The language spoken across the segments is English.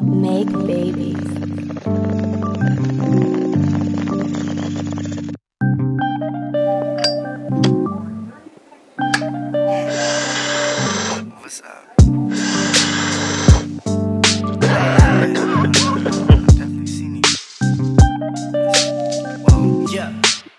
Make babies. What's up? Definitely seen you. Whoa, yeah.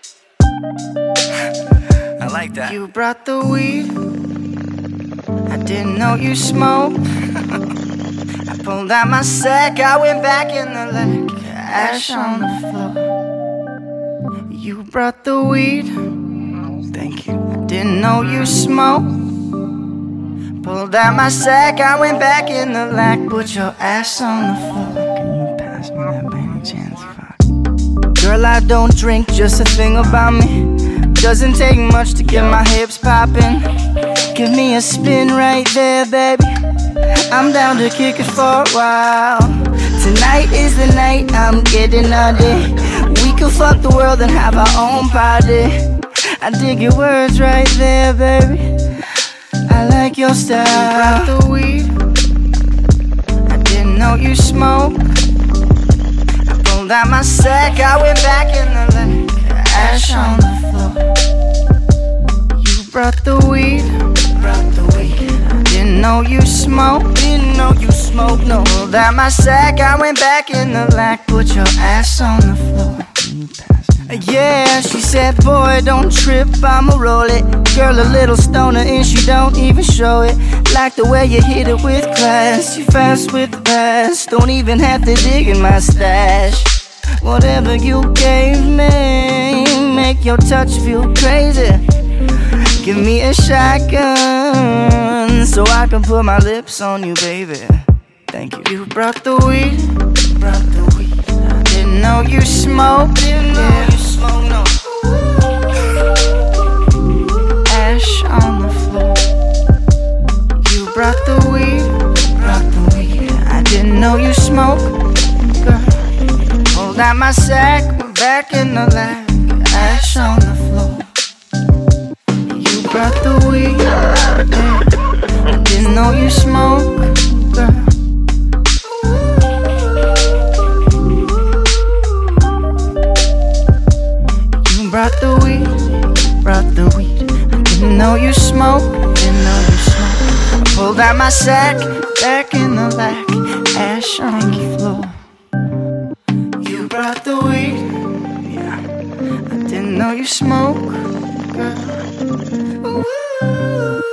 I like that. You brought the weed. I didn't know you smoked. I pulled out my sack. I went back in the lake. Ash on the floor. You brought the weed. Thank you. I didn't know you smoked. Pulled out my sack, I went back in the lack. Put your ass on the floor. Can you pass me that by any chance? Fuck. Girl, I don't drink, just a thing about me. Doesn't take much to get my hips poppin'. Give me a spin right there, baby. I'm down to kick it for a while. Tonight is the night, I'm getting naughty. We can fuck the world and have our own party. I dig your words right there, baby. I like your style. You brought the weed. I didn't know you smoked. I pulled out my sack. I went back in the lake. Ash on the floor. You brought the weed. I didn't know you smoked. Didn't know you smoked. No. Pulled out my sack. I went back in the lack. Put your ass on the floor. Yeah, she said, boy, don't trip, I'ma roll it. Girl, a little stoner and she don't even show it. Like the way you hit it with class. You fast with the pass. Don't even have to dig in my stash. Whatever you gave me, make your touch feel crazy. Give me a shotgun so I can put my lips on you, baby. Thank you. You brought the weed. I didn't know you smoked. Didn't know you smoked, no. Ash on the floor. You brought the weed. I didn't know you smoked, girl. Pulled out my sack, we're back in the lab. Ash on the floor. You brought the weed. I didn't know you smoked, girl. Brought the weed. I didn't know you smoked. I pulled out my sack, back in the lack. Ash on the floor. You brought the weed. Yeah, I didn't know you smoked, girl. Ooh.